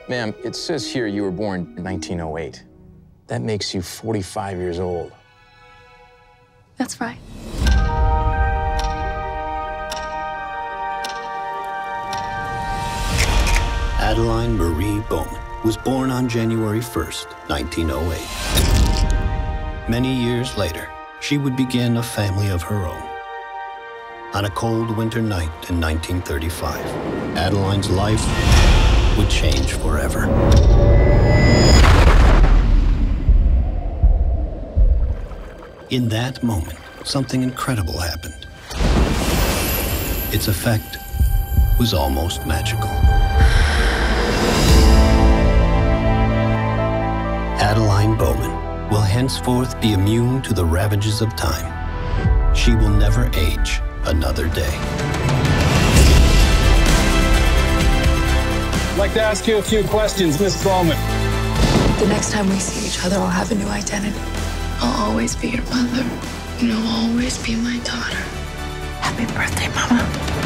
Ma'am, it says here you were born in 1908. That makes you 45 years old. That's right. Adaline Marie Bowman was born on January 1st, 1908. Many years later, she would begin a family of her own. On a cold winter night in 1935, Adaline's life would change forever. In that moment, something incredible happened. Its effect was almost magical. Adeline Bowman will henceforth be immune to the ravages of time. She will never age another day. I'd like to ask you a few questions, Miss Bowman. The next time we see each other, I'll have a new identity. I'll always be your mother. And you'll always be my daughter. Happy birthday, Mama.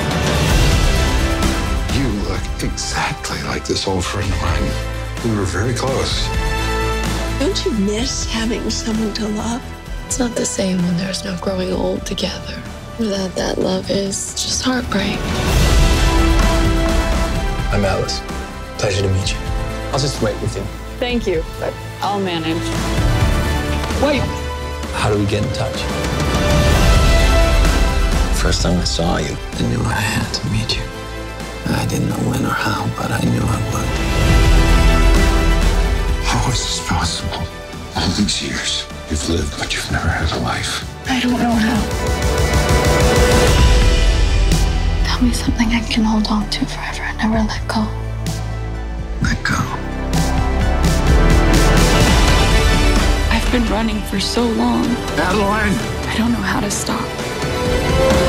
You look exactly like this old friend of mine. We were very close. Don't you miss having someone to love? It's not the same when there's no growing old together. Without that love is just heartbreak. I'm Alice. Pleasure to meet you. I'll just wait with you. Thank you, but I'll manage. Wait! How do we get in touch? First time I saw you, I knew I had to meet you. I didn't know when or how, but I knew I would. How is this possible? All these years, you've lived, but you've never had a life. I don't know how. Tell me something I can hold on to forever and never let go. Let go. I've been running for so long. Adeline! I don't know how to stop.